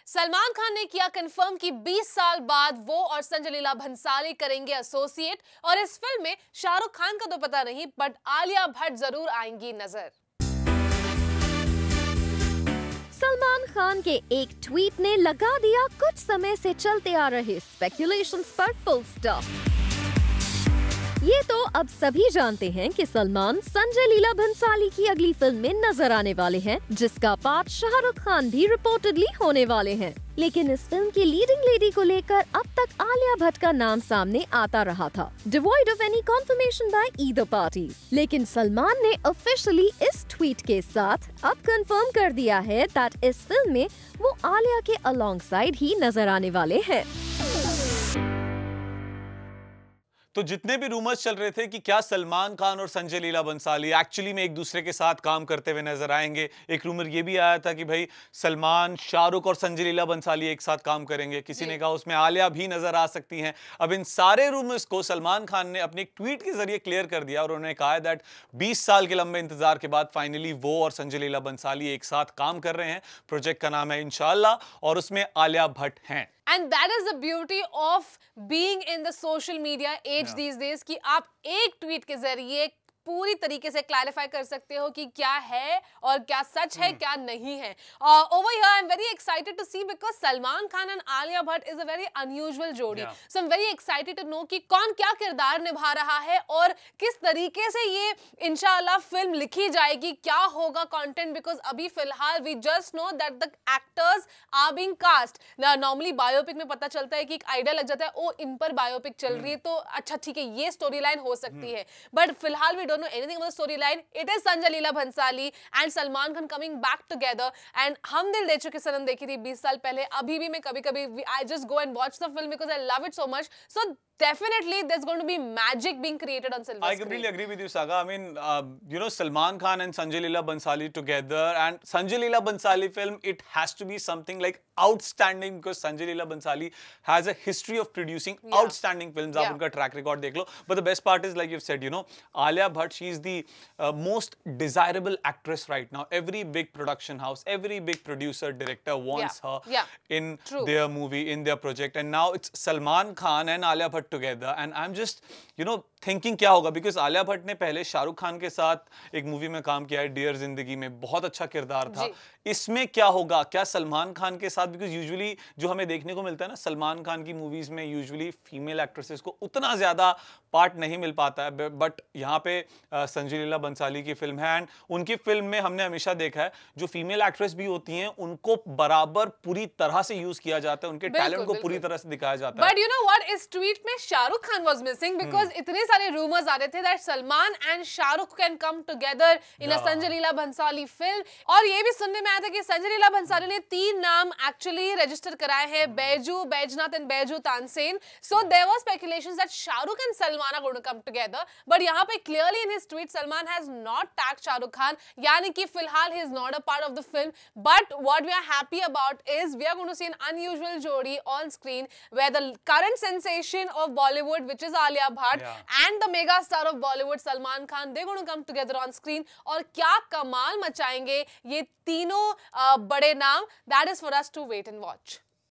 सलमान खान ने किया कंफर्म कि 20 साल बाद वो और संजय लीला भंसाली करेंगे एसोसिएट। और इस फिल्म में शाहरुख खान का तो पता नहीं, बट आलिया भट्ट जरूर आएंगी नजर। सलमान खान के एक ट्वीट ने लगा दिया कुछ समय से चलते आ रहे स्पेक्यूलेशंस पर फुल स्टॉप। ये तो अब सभी जानते हैं कि सलमान संजय लीला भंसाली की अगली फिल्म में नजर आने वाले हैं, जिसका पार्ट शाहरुख खान भी रिपोर्टेडली होने वाले हैं। लेकिन इस फिल्म की लीडिंग लेडी को लेकर अब तक आलिया भट्ट का नाम सामने आता रहा था, devoid of any confirmation by either parties. लेकिन सलमान ने ऑफिशियली इस ट्वीट के साथ अब कंफर्म कर दिया है दैट इस फिल्म में वो आलिया के अलोंग साइड ही नजर आने वाले हैं। तो जितने भी रूमर्स चल रहे थे कि क्या सलमान खान और संजय लीला भंसाली एक्चुअली में एक दूसरे के साथ काम करते हुए नजर आएंगे। एक रूमर ये भी आया था कि भाई सलमान, शाहरुख और संजय लीला भंसाली एक साथ काम करेंगे। किसी ने कहा उसमें आलिया भी नजर आ सकती हैं। अब इन सारे रूमर्स को सलमान खान ने अपने एक ट्वीट के जरिए क्लियर कर दिया और उन्होंने कहा है दैट 20 साल के लंबे इंतजार के बाद फाइनली वो और संजय लीला भंसाली एक साथ काम कर रहे हैं। प्रोजेक्ट का नाम है इंशाल्लाह और उसमें आलिया भट्ट हैं। And that is the beauty of being in the social media age these days कि आप एक ट्वीट के जरिए पूरी तरीके से क्लैरिफाई कर सकते हो कि क्या है और क्या सच है, क्या नहीं है। Over here, I'm very excited to see because Salman Khan and Alia Bhatt is a very unusual जोड़ी. So I'm very excited to know कि कौन क्या किरदार निभा रहा है और किस तरीके से ये इंशाल्लाह फिल्म लिखी जाएगी, क्या होगा कंटेंट। बिकॉज अभी फिलहाल we just know that the actors are being cast. Normally biopic में पता चलता है कि एक आइडिया लग जाता है, ओ इन पर बायोपिक चल रही है तो अच्छा ठीक है ये स्टोरी लाइन हो सकती है। बट फिलहाल we don't know anything about the storyline. It is Sanjay Leela Bhansali and Salman Khan coming back together. And हम दिल दे चुके सनम देखी थी 20 साल पहले। अभी भी मैं कभी-कभी I just go and watch the film because I love it so much. So definitely there's going to be magic being created on silver screen. I completely agree with you, Saga. I mean, Salman Khan and Sanjay Leela Bhansali together, and Sanjay Leela Bhansali film, it has to be something like outstanding because Sanjay Leela Bhansali has a history of producing outstanding films. आप उनका track record देख लो. But the best part is, like you've said, Alia Bhatt, she is the most desirable actress right now. Every big production house, every big producer, director wants her in their movie, in their project. And now it's Salman Khan and Alia Bhatt together, and I'm just thinking क्या होगा because Alia Bhatt ने पहले शाहरुख खान के साथ एक movie में काम किया है, डियर जिंदगी में, बहुत अच्छा किरदार था। इसमें क्या होगा, क्या सलमान खान के साथ, बिकॉज यूजुअली जो हमें देखने को मिलता है ना सलमान खान की मूवीज में यूजुअली फीमेल एक्ट्रेसेस को उतना ज्यादा पार्ट नहीं मिल पाता है। बट यहाँ पे संजय लीला भंसाली की फिल्म है एंड उनकी फिल्म में हमने हमेशा देखा है जो फीमेल एक्ट्रेस भी होती हैं उनको बराबर पूरी तरह से यूज किया जाता है, उनके टैलेंट को पूरी तरह से दिखाया जाता है। बट यू नो व्हाट, इस ट्वीट में Shahrukh Khan was missing because इतने सारे रूमर्स आ रहे थे that Salman and Shahrukh can come together in a Sanjay Leela Bhansali film. और ये भी सुनने में आया था कि संजय लीला भंसाली ने 3 नाम एक्चुअली रजिस्टर कराए हैं, Baiju, Baijnath and Baiju Tansen. So there was speculations that Shahrukh and Salman are going to come together, but यहाँ पे clearly in his tweet Salman has not tagged Shahrukh Khan, यानी कि फिलहाल ही is not a part of the film. But what we are happy about is we are going to see an unusual जोड़ी on screen where the current sensation of Bollywood which is Alia Bhatt and the mega star of Bollywood Salman Khan, they're going to come together on screen और क्या कमाल मचाएंगे ये तीनों बड़े नाम, that is for us to wait and watch.